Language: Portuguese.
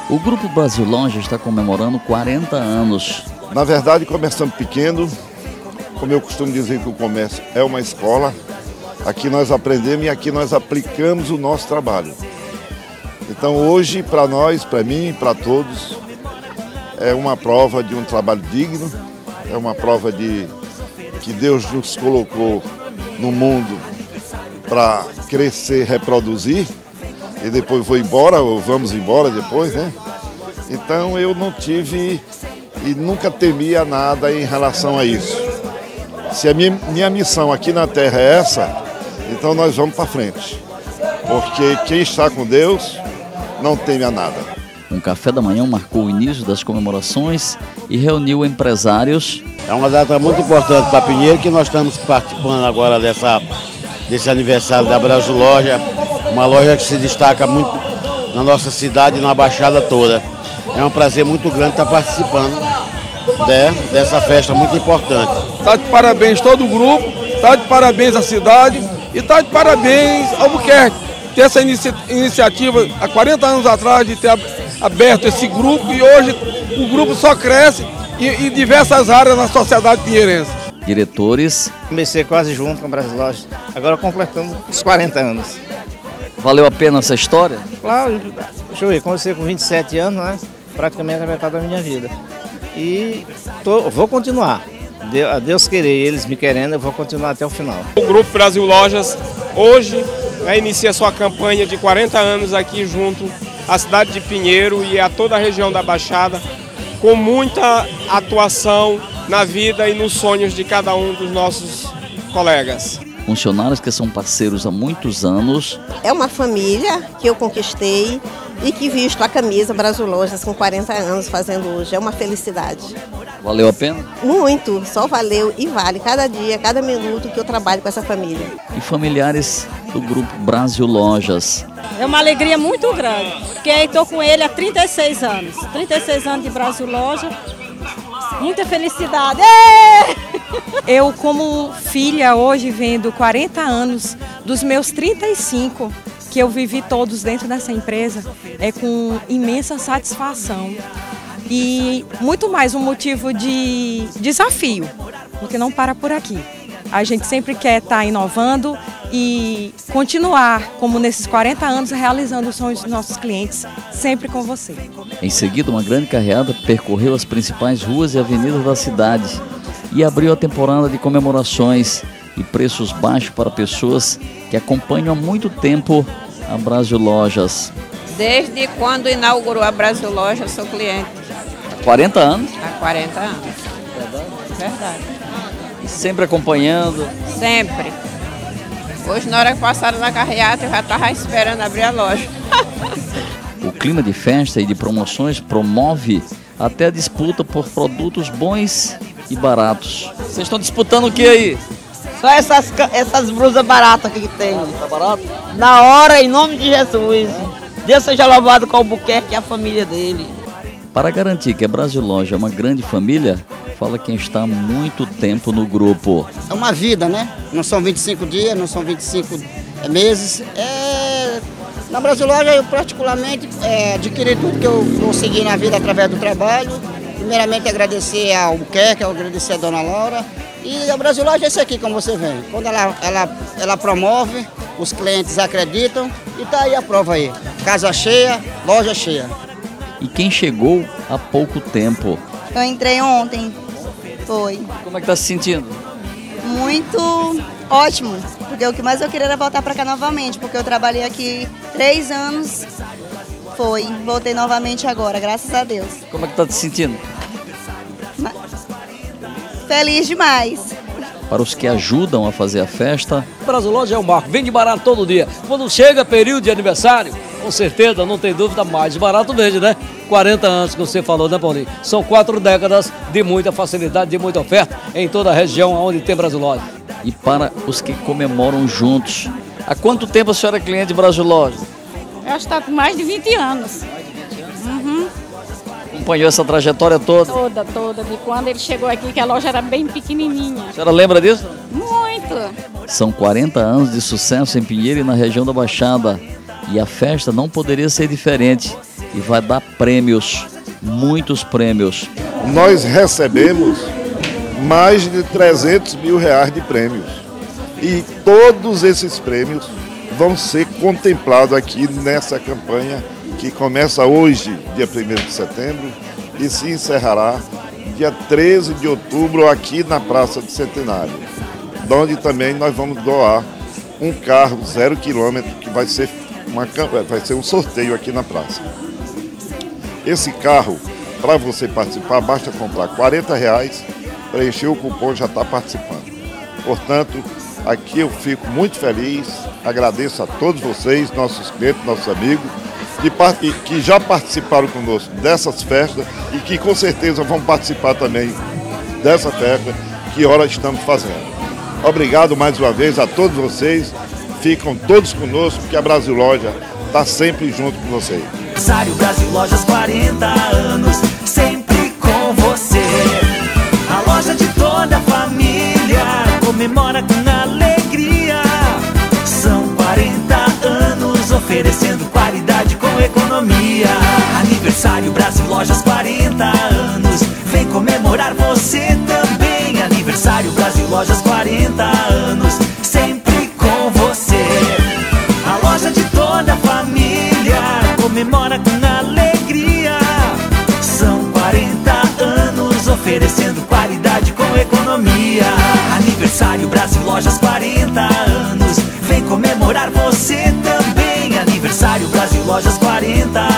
O Grupo Brasil Lojas está comemorando 40 anos. Na verdade, começamos pequeno. Como eu costumo dizer que o comércio é uma escola. Aqui nós aprendemos e aqui nós aplicamos o nosso trabalho. Então hoje, para nós, para mim, para todos, é uma prova de um trabalho digno. É uma prova de que Deus nos colocou no mundo para crescer, reproduzir. E depois vou embora, ou vamos embora depois, né? Então eu não tive e nunca temia nada em relação a isso. Se a minha missão aqui na Terra é essa, então nós vamos para frente. Porque quem está com Deus não teme a nada. Um café da manhã marcou o início das comemorações e reuniu empresários. É uma data muito importante para Pinheiro, que nós estamos participando agora desse aniversário da Brasil Loja. Uma loja que se destaca muito na nossa cidade e na Baixada toda. É um prazer muito grande estar participando dessa festa muito importante. Está de parabéns todo o grupo, está de parabéns a cidade e está de parabéns ao Albuquerque. Ter essa iniciativa há 40 anos atrás de ter aberto esse grupo e hoje o grupo só cresce em diversas áreas na sociedade pinheirense. Diretores. Comecei quase junto com a Brasil Lojas, agora completando os 40 anos. Valeu a pena essa história? Claro, comecei com 27 anos, né? Praticamente a metade da minha vida. E vou continuar. A Deus querer, eles me querendo, eu vou continuar até o final. O Grupo Brasil Lojas hoje inicia sua campanha de 40 anos aqui junto à cidade de Pinheiro e a toda a região da Baixada, com muita atuação na vida e nos sonhos de cada um dos nossos colegas. Funcionários que são parceiros há muitos anos. É uma família que eu conquistei e que visto a camisa Brasil Lojas com 40 anos fazendo hoje. É uma felicidade. Valeu a pena? Muito, só valeu e vale cada dia, cada minuto que eu trabalho com essa família. E familiares do Grupo Brasil Lojas. É uma alegria muito grande, porque estou com ele há 36 anos. 36 anos de Brasil Loja. Muita felicidade! Eu, como filha, hoje vendo 40 anos dos meus 35, que eu vivi todos dentro dessa empresa, é com imensa satisfação. E muito mais um motivo de desafio, porque não para por aqui. A gente sempre quer estar inovando e continuar, como nesses 40 anos, realizando os sonhos dos nossos clientes, sempre com você. Em seguida, uma grande carreata percorreu as principais ruas e avenidas da cidade e abriu a temporada de comemorações e preços baixos para pessoas que acompanham há muito tempo a Brasil Lojas. Desde quando inaugurou a Brasil Lojas, sou cliente. Há 40 anos? Há 40 anos. Verdade. E sempre acompanhando? Sempre. Hoje, na hora que passaram na carreata, eu já estava esperando abrir a loja. O clima de festa e de promoções promove até a disputa por produtos bons e baratos. Vocês estão disputando o que aí? Só essas blusas baratas que tem. Tá barato? Na hora, em nome de Jesus. Deus seja louvado com o Albuquerque e a família dele. Para garantir que a Brasil Loja é uma grande família, fala quem está há muito tempo no grupo. É uma vida, né? Não são 25 dias, não são 25 meses. Na Brasil Loja eu particularmente adquiri tudo que eu consegui na vida através do trabalho. Primeiramente agradecer ao Albuquerque, agradecer a dona Laura. E a Brasil Loja é isso aqui, como você vê. Quando ela promove, os clientes acreditam e tá aí a prova aí. Casa cheia, loja cheia. E quem chegou há pouco tempo? Eu entrei ontem, foi. Como é que tá se sentindo? Muito ótimo, porque o que mais eu queria era voltar para cá novamente, porque eu trabalhei aqui 3 anos, voltei novamente agora, graças a Deus. Como é que tá se sentindo? Feliz demais. Para os que ajudam a fazer a festa. Brasil Loja é o marco, vende barato todo dia. Quando chega período de aniversário, com certeza, não tem dúvida, mais barato vende, né? 40 anos que você falou, né, Paulinho? São 4 décadas de muita facilidade, de muita oferta em toda a região onde tem Brasil Loja. E para os que comemoram juntos, há quanto tempo a senhora é cliente de Brasil Loja? Eu estou com mais de 20 anos. Uhum. Acompanhou essa trajetória toda? Toda. De quando ele chegou aqui, que a loja era bem pequenininha. A senhora lembra disso? Muito. São 40 anos de sucesso em Pinheiro e na região da Baixada. E a festa não poderia ser diferente e vai dar prêmios, muitos prêmios. Nós recebemos mais de 300 mil reais de prêmios e todos esses prêmios vão ser contemplados aqui nessa campanha que começa hoje, dia 1º de setembro, e se encerrará dia 13 de outubro aqui na Praça do Centenário, onde também nós vamos doar um carro 0 km que vai ser um sorteio aqui na praça. Esse carro, para você participar, basta comprar R$40, preencher o cupom e já está participando. Portanto, aqui eu fico muito feliz, agradeço a todos vocês, nossos clientes, nossos amigos, que já participaram conosco dessas festas e que com certeza vão participar também dessa festa que hora estamos fazendo. Obrigado mais uma vez a todos vocês, ficam todos conosco, que a Brasil Loja está sempre junto com vocês. Aniversário Brasil Lojas, 40 anos, sempre com você. A loja de toda a família comemora com alegria. São 40 anos oferecendo qualidade com economia. Aniversário Brasil Lojas, 40 anos, vem comemorar você também. Aniversário Brasil Lojas, 40 anos, sempre com você. A loja de toda a família comemora com alegria. São 40 anos oferecendo qualidade com economia. Aniversário Brasil Lojas, 40 anos, vem comemorar você também. Aniversário Brasil Lojas, 40 anos.